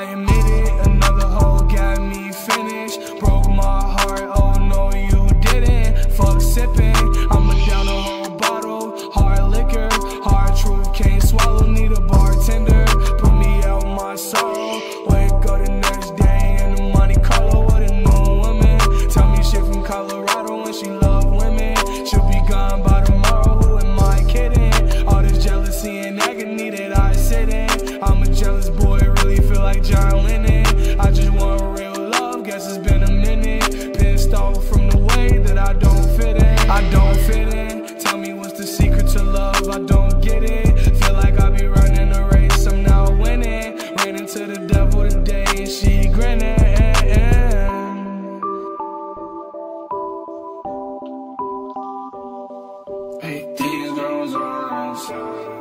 I admit it, another hoe got me finished. Broke my heart, oh no you didn't. Fuck sipping, I'ma down a whole bottle. Hard liquor, hard truth, can't swallow. Need a bartender, put me out my sorrow. Wake up the next day in the Monte Carlo with a new woman. Tell me shit from Colorado and she love women. She'll be gone by tomorrow, who am I kidding? All this jealousy and agony that I sit in. I'm a jealous boy, really feel like John Lennon. I just want real love, guess it's been a minute. Pissed off from the way that I don't fit in. I don't fit in, tell me what's the secret to love, I don't get it. Feel like I be running a race, I'm now winning. Ran into the devil today and she grinning. Hey, these girls are inside.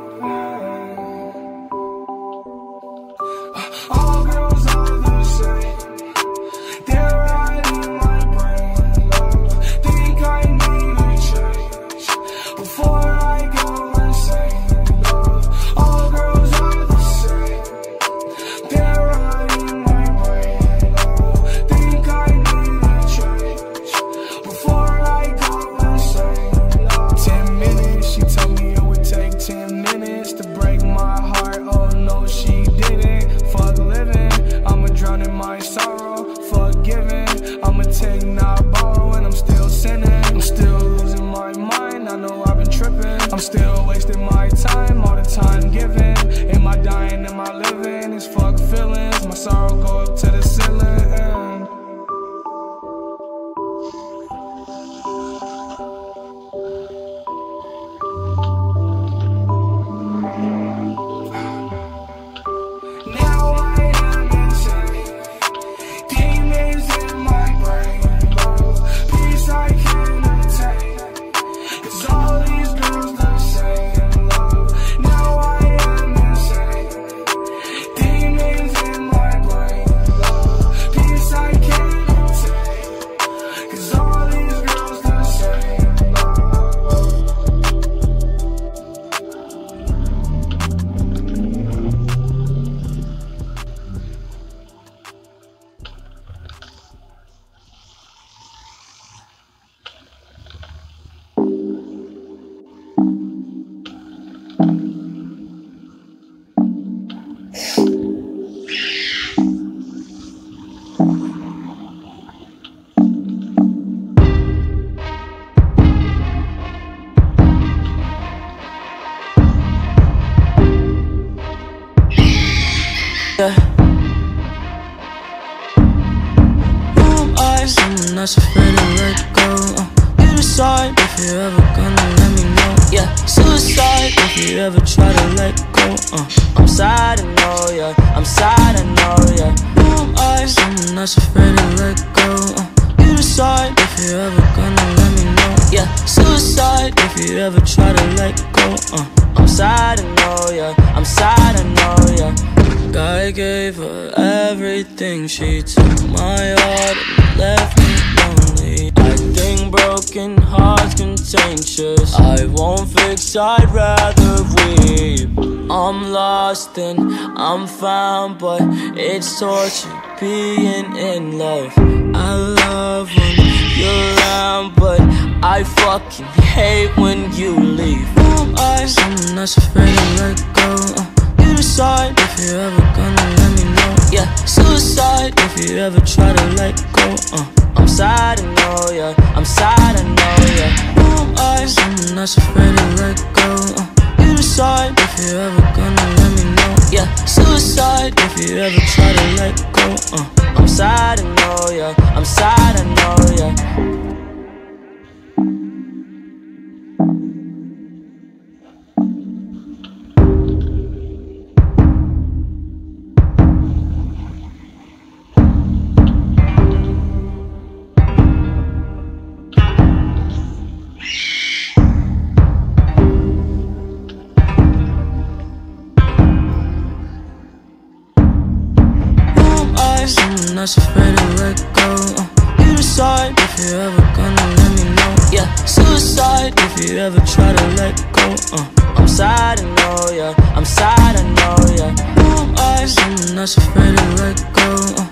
All girls are the same. They're right in my brain, love. Think I need a change before I go insane, love. All girls are the same. They're right in my brain, love. Think I need a change before I go insane, love. 10 minutes, she told me it would take 10 minutes to break my heart. Oh no, she didn't. Fuck living, I'ma drown in my sorrow. Fuck giving, I'ma take, not borrow. And I'm still sinning, I'm still losing my mind. I know I've been tripping, I'm still wasting my time. All the time given, am I dying, am I living? It's fuck feelings, my sorrow go up to the ceiling. Someone that's afraid to let go. You decide if you're ever gonna let me know. Yeah, suicide if you ever try to let go. I'm sad, I know, yeah. I'm sad, I know, yeah. Who am I? Someone that's afraid to let go. You decide if you're ever gonna let me know. Yeah, suicide if you ever try to let go. I'm sad, I know, yeah. I'm sad, I know, yeah. I gave her everything, she took my heart and left me lonely. I think broken hearts contagious. I won't fix, I'd rather weep. I'm lost and I'm found, but it's torture being in love. I love when you're around, but I fucking hate when you leave. Who am I? Someone that's afraid to let go. You decide if you're ever gonna let me know. Yeah, suicide if you ever try to let go. I'm sad, I know, yeah. I'm sad, I know, yeah. Who am I? Someone that's afraid to let go. You decide if you're ever gonna let me know. Yeah, suicide if you ever try to let go. I'm sad, I know, yeah. I'm sad, I know, yeah. Someone that's afraid to let go. You decide if you're ever gonna let me know. Yeah, suicide if you ever try to let go. I'm sad, I know, yeah. I'm sad, I know, yeah. Who am I? Someone that's afraid to let go.